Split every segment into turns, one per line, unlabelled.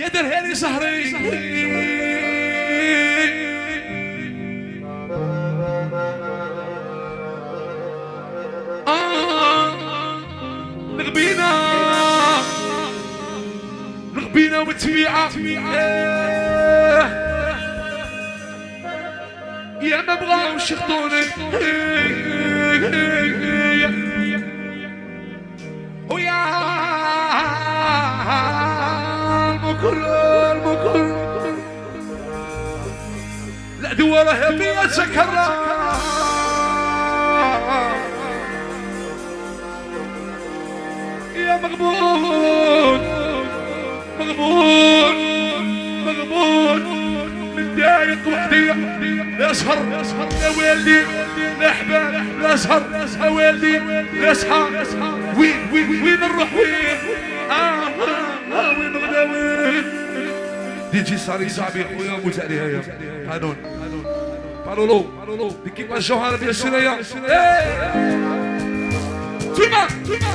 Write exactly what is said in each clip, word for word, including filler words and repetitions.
يا درهاني سهري نغبينا نغبينا وتبيعة يا ما بغاوش يخطوني ويا المكل المكل لا دوره بيا سكرة يا مغبون مغبون مغبون من دايق وحدي لا سهر يا والدي لا حباب لا سهر يا والدي لا سهر وين وين وين نروح وين اه اه وين نغدا وين دي جي صاري صاحبي خويا موت عليها يا قانون بارولو ديكيبا الجوهره بيا سيريا توما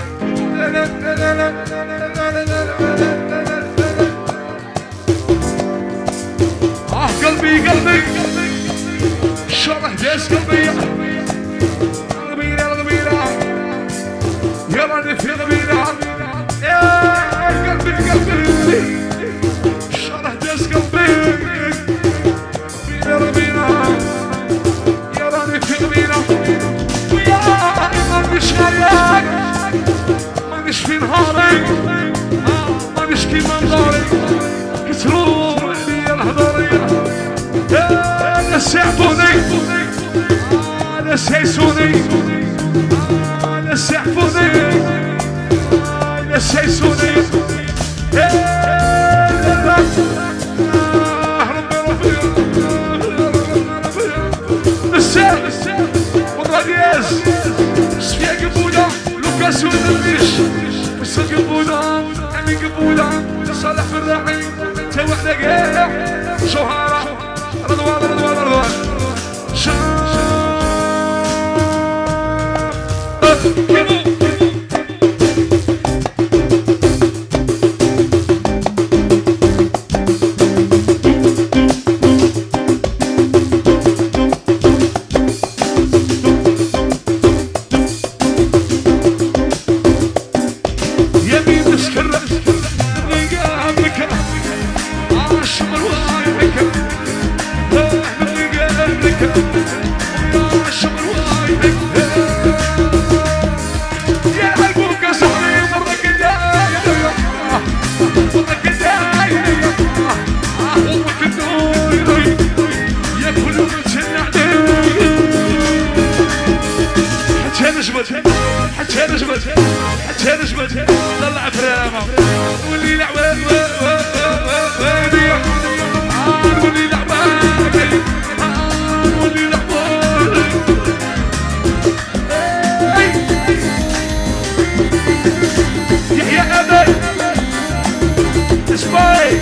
اه قلبي قلبي شرح داس قلبي غبيلة غبيلة يا راني في غبيلة يا قلبي قلبي شرح داس قلبي غبيلة غبيلة يا راني في غبيلة ويا مانيش غياك مانيش في نهاري مانيش كيما نهاري كتروح عليا الهضرية ناس يعفوني ناس يعيسوني ناس يعفوني ناس يعيسوني الساق والرادياز شفيا قبولة لوكاسيون الريش بس قبولة يعني قبولة صالح في الراعي تا وحدة كاع جوهرة رضوان رضوان رضوان يمين مسكرة نلقاها بك عاشق الوايبك حتى نجبد حتى نجبد طلع فرامة واللي لعبة واللي لعبة واللي لعبة يحيى أبي اسمعي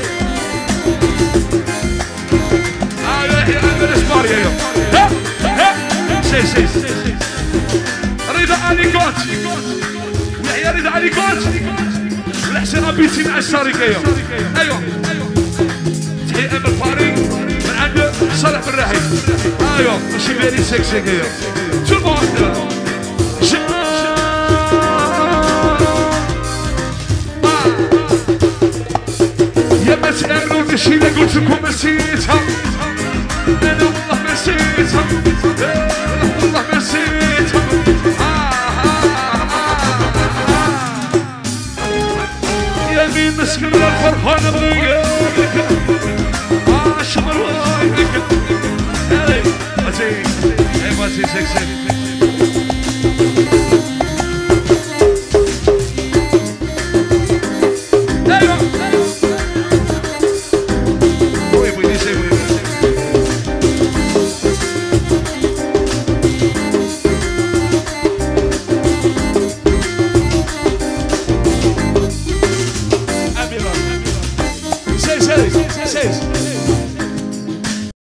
اه يحيى أبي اسمعي يا يوم ها ها سي سي سي رضا عليكوت ويحيى رضا عليكوت والحسين ابيتي مع الشركه ايوه تحيه امل فاري من عند صالح الراحي ايوه ماشي فيري سكسي كيا تو الموند يا ما تامنوا ماشي لا قلت لكم نسيتها انا والله ما نسيتها والله ما نسيتها يمين مسكين الفرحان بغيابك عاشق روايبك اي ماشي اي ماشي سكسي